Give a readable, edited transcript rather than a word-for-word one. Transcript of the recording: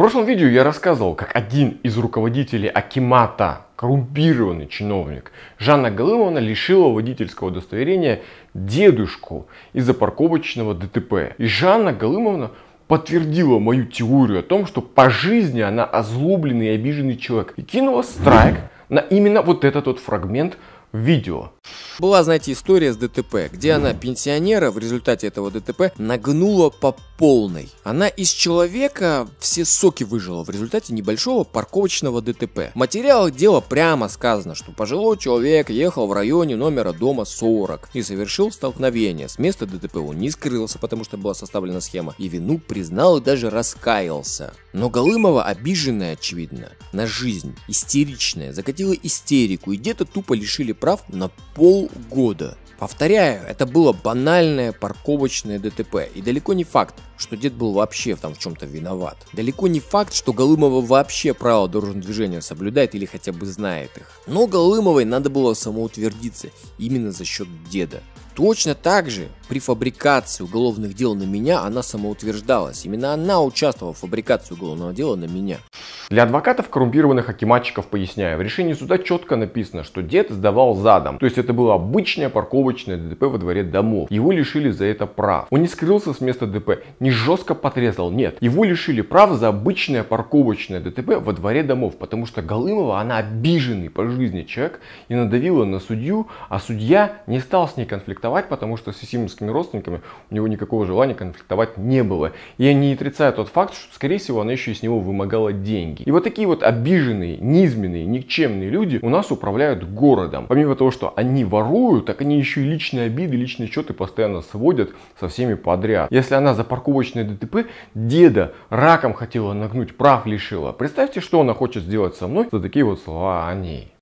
прошлом видео я рассказывал, как один из руководителей Акимата, коррумпированный чиновник, Жанна Галымовна лишила водительского удостоверения дедушку из-за парковочного ДТП. И Жанна Галымовна подтвердила мою теорию о том, что по жизни она озлобленный и обиженный человек. И кинула страйк на именно вот этот вот фрагмент видео. Была, знаете, история с ДТП, где она пенсионера в результате этого ДТП нагнула по полной. Она из человека все соки выжила в результате небольшого парковочного ДТП. В материалах дела прямо сказано, что пожилой человек ехал в районе номера дома 40 и совершил столкновение. С места ДТП он не скрылся, потому что была составлена схема, и вину признал и даже раскаялся. Но Галымова, обиженная, очевидно, на жизнь, истеричная, закатила истерику, и деда тупо лишили прав на полгода. Повторяю, это было банальное парковочное ДТП, и далеко не факт, что дед был вообще там в чем-то виноват. Далеко не факт, что Галымова вообще правила дорожного движения соблюдает или хотя бы знает их. Но Галымовой надо было самоутвердиться именно за счет деда. Точно так же при фабрикации уголовных дел на меня она самоутверждалась. Именно она участвовала в фабрикации уголовного дела на меня. Для адвокатов коррумпированных акиматчиков поясняю, в решении суда четко написано, что дед сдавал задом. То есть это было обычное парковочное ДТП во дворе домов. Его лишили за это прав. Он не скрылся с места ДТП, не жестко подрезал, нет. Его лишили прав за обычное парковочное ДТП во дворе домов. Потому что Галымова, она обиженный по жизни человек и надавила на судью, а судья не стал с ней конфликтовать, потому что с сисимовскими родственниками у него никакого желания конфликтовать не было. И я не отрицаю тот факт, что скорее всего она еще и с него вымогала деньги. И вот такие вот обиженные, низменные, никчемные люди у нас управляют городом. Помимо того, что они воруют, так они еще и личные обиды, личные счеты постоянно сводят со всеми подряд. Если она за парковочное ДТП деда раком хотела нагнуть, прав лишила, представьте, что она хочет сделать со мной за такие вот слова о ней.